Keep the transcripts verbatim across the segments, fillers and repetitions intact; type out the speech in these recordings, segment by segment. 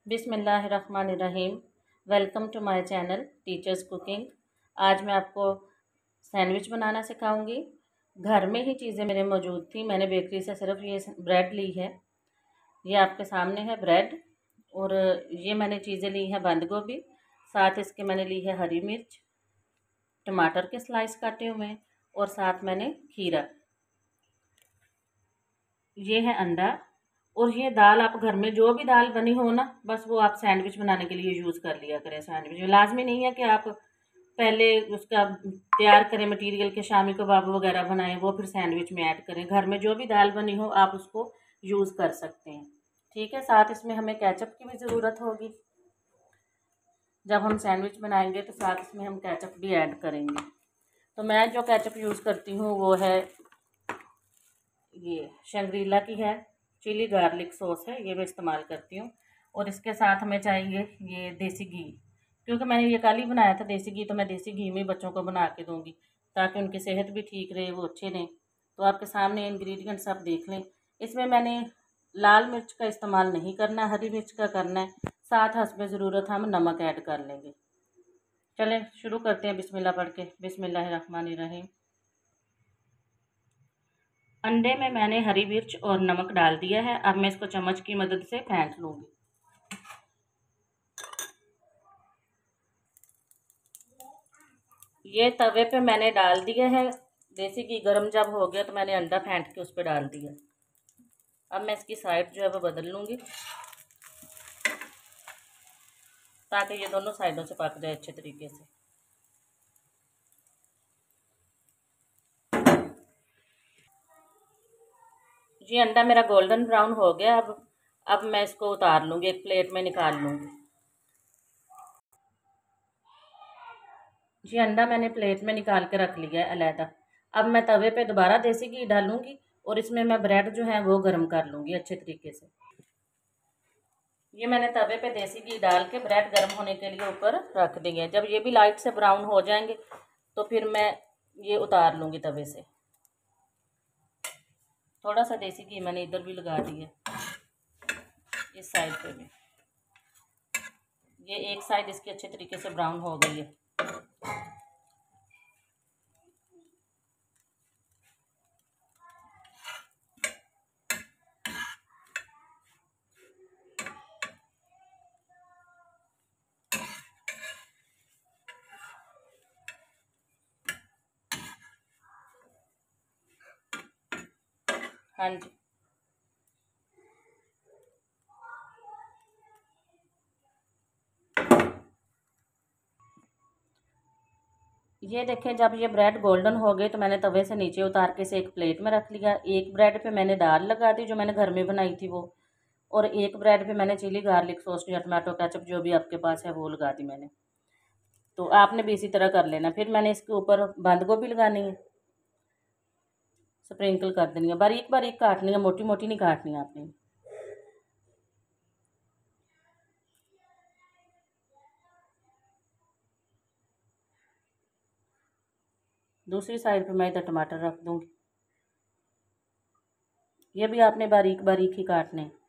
बिस्मिल्लाहिर्रहमानिर्रहीम। Welcome to my channel teachers cooking. आज मैं आपको सैंडविच बनाना सिखाऊंगी। घर में ही चीज़ें मेरे मौजूद थी। मैंने बेकरी से सिर्फ ये ब्रेड ली है, ये आपके सामने है ब्रेड। और ये मैंने चीज़ें ली हैं बंद गोभी, साथ इसके मैंने ली है हरी मिर्च, टमाटर के स्लाइस काटे हुए, और साथ मैंने खीरा। ये है अंडा, और ये दाल आप घर में जो भी दाल बनी हो ना, बस वो आप सैंडविच बनाने के लिए यूज़ कर लिया करें। सैंडविच लाजमी नहीं है कि आप पहले उसका तैयार करें मटेरियल के शामी कबाब वगैरह बनाएं, वो फिर सैंडविच में ऐड करें। घर में जो भी दाल बनी हो आप उसको यूज़ कर सकते हैं। ठीक है, साथ इसमें हमें केचप की भी ज़रूरत होगी। जब हम सैंडविच बनाएंगे तो साथ इसमें हम केचप भी ऐड करेंगे। तो मैं जो केचप यूज़ करती हूँ वो है ये शंग्रीला की है, चिली गार्लिक सॉस है, ये मैं इस्तेमाल करती हूँ। और इसके साथ हमें चाहिए ये देसी घी, क्योंकि मैंने ये कल ही बनाया था देसी घी, तो मैं देसी घी में बच्चों को बना के दूँगी ताकि उनकी सेहत भी ठीक रहे, वो अच्छे रहें। तो आपके सामने इंग्रेडिएंट्स आप देख लें। इसमें मैंने लाल मिर्च का इस्तेमाल नहीं करना, हरी मिर्च का करना है। साथ हस्बे ज़रूरत हम नमक ऐड कर लेंगे। चलें शुरू करते हैं बिस्मिल्लाह पढ़ के। बिस्मिल्लाहिर्रहमानिर्रहीम। अंडे में मैंने हरी मिर्च और नमक डाल दिया है। अब मैं इसको चम्मच की मदद से फेंट लूँगी। ये तवे पे मैंने डाल दिया है देसी घी। गरम जब हो गया तो मैंने अंडा फेंट के उस पर डाल दिया। अब मैं इसकी साइड जो है वो बदल लूँगी ताकि ये दोनों साइडों से पक जाए अच्छे तरीके से। ये अंडा मेरा गोल्डन ब्राउन हो गया। अब अब मैं इसको उतार लूँगी, एक प्लेट में निकाल लूँगी। ये अंडा मैंने प्लेट में निकाल के रख लिया है अलहदा। अब मैं तवे पे दोबारा देसी घी डालूँगी और इसमें मैं ब्रेड जो है वो गर्म कर लूँगी अच्छे तरीके से। ये मैंने तवे पे देसी घी डाल के ब्रेड गर्म होने के लिए ऊपर रख दिए। जब ये भी लाइट से ब्राउन हो जाएंगे तो फिर मैं ये उतार लूँगी तवे से। थोड़ा सा देसी घी मैंने इधर भी लगा दिया, इस साइड पे भी। ये एक साइड इसकी अच्छे तरीके से ब्राउन हो गई है। हाँ जी, ये देखें जब ये ब्रेड गोल्डन हो गए तो मैंने तवे से नीचे उतार के इसे एक प्लेट में रख लिया। एक ब्रेड पे मैंने दाल लगा दी जो मैंने घर में बनाई थी वो, और एक ब्रेड पे मैंने चिली गार्लिक सॉस या टमाटो केचप जो भी आपके पास है वो लगा दी मैंने। तो आपने भी इसी तरह कर लेना। फिर मैंने इसके ऊपर बंद गोभी लगानी है, स्प्रिंकल कर देनी है, बारीक बारीक काटनी है, मोटी मोटी नहीं काटनी है आपने। दूसरी साइड पे मैं इधर टमाटर रख दूँगी। ये भी आपने बारीक बारीक ही काटने हैं।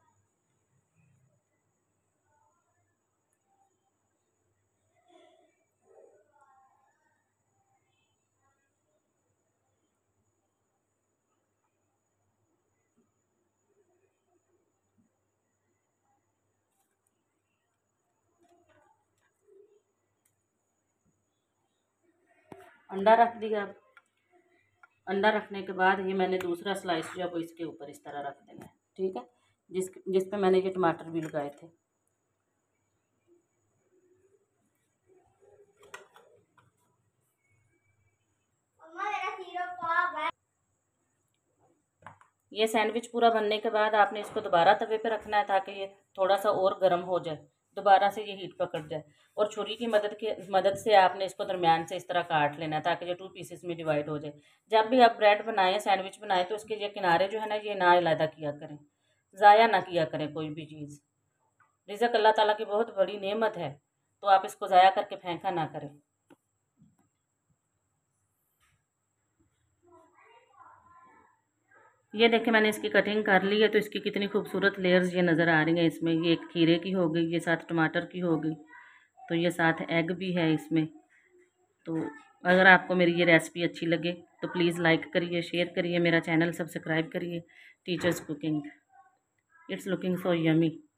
अंडा रख दिया। अब अंडा रखने के बाद ये मैंने दूसरा स्लाइस जो है वो इसके ऊपर इस तरह रख देना है। ठीक है, जिस जिस पे मैंने ये टमाटर भी लगाए थे। ये सैंडविच पूरा बनने के बाद आपने इसको दोबारा तवे पे रखना है ताकि ये थोड़ा सा और गर्म हो जाए, दोबारा से ये हीट पकड़ जाए। और छुरी की मदद के मदद से आपने इसको दरमियान से इस तरह काट लेना है ताकि ये टू पीसेस में डिवाइड हो जाए। जब भी आप ब्रेड बनाएं, सैंडविच बनाएं, तो इसके ये किनारे जो है ना ये ना अलहदा किया करें, ज़ाया ना किया करें कोई भी चीज़। रिज़्क़ अल्लाह ताला की बहुत बड़ी नेमत है, तो आप इसको ज़ाया करके फेंका ना करें। ये देखें मैंने इसकी कटिंग कर ली है, तो इसकी कितनी खूबसूरत लेयर्स ये नज़र आ रही हैं इसमें। ये एक खीरे की हो गई, ये साथ टमाटर की हो गई, तो ये साथ एग भी है इसमें। तो अगर आपको मेरी ये रेसिपी अच्छी लगे तो प्लीज़ लाइक करिए, शेयर करिए, मेरा चैनल सब्सक्राइब करिए। Teachers cooking, it's looking so yummy.